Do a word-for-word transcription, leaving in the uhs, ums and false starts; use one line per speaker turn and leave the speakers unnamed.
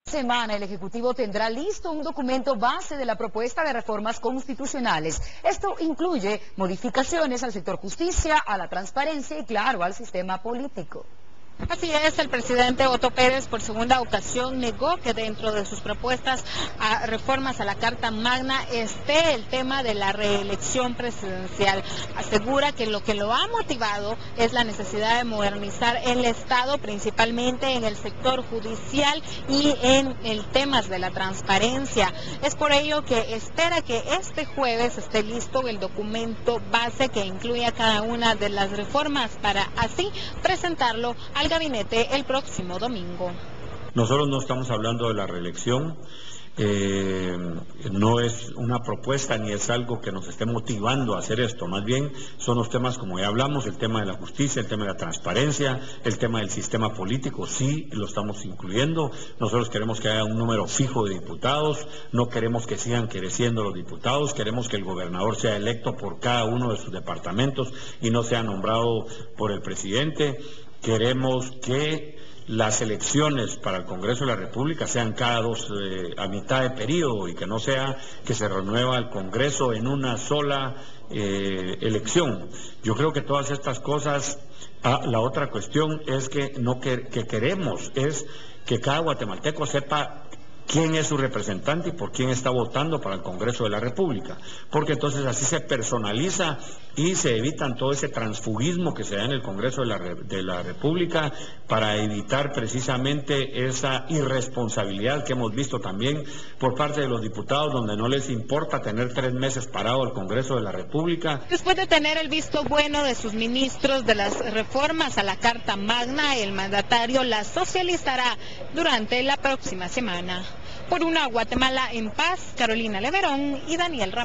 Semana el Ejecutivo tendrá listo un documento base de la propuesta de reformas constitucionales. Esto incluye modificaciones al sector justicia, a la transparencia y, claro, al sistema político.
Así es, el presidente Otto Pérez por segunda ocasión negó que dentro de sus propuestas a reformas a la Carta Magna esté el tema de la reelección presidencial. Asegura que lo que lo ha motivado es la necesidad de modernizar el Estado, principalmente en el sector judicial y en el temas de la transparencia. Es por ello que espera que este jueves esté listo el documento base que incluya cada una de las reformas para así presentarlo al gabinete el próximo domingo.
Nosotros no estamos hablando de la reelección, eh, no es una propuesta ni es algo que nos esté motivando a hacer esto, más bien son los temas como ya hablamos, el tema de la justicia, el tema de la transparencia, el tema del sistema político, sí lo estamos incluyendo. Nosotros queremos que haya un número fijo de diputados, no queremos que sigan creciendo los diputados, queremos que el gobernador sea electo por cada uno de sus departamentos y no sea nombrado por el presidente. Queremos que las elecciones para el Congreso de la República sean cada dos, eh, a mitad de periodo y que no sea que se renueva el Congreso en una sola eh, elección. Yo creo que todas estas cosas, ah, la otra cuestión es que no que, que queremos es que cada guatemalteco sepa quién es su representante y por quién está votando para el Congreso de la República, porque entonces así se personaliza y se evitan todo ese transfugismo que se da en el Congreso de la, de la República para evitar precisamente esa irresponsabilidad que hemos visto también por parte de los diputados, donde no les importa tener tres meses parado el Congreso de la República.
Después de tener el visto bueno de sus ministros de las reformas a la Carta Magna, el mandatario las socializará durante la próxima semana. Por una Guatemala en paz, Carolina Leverón y Daniel Ramírez.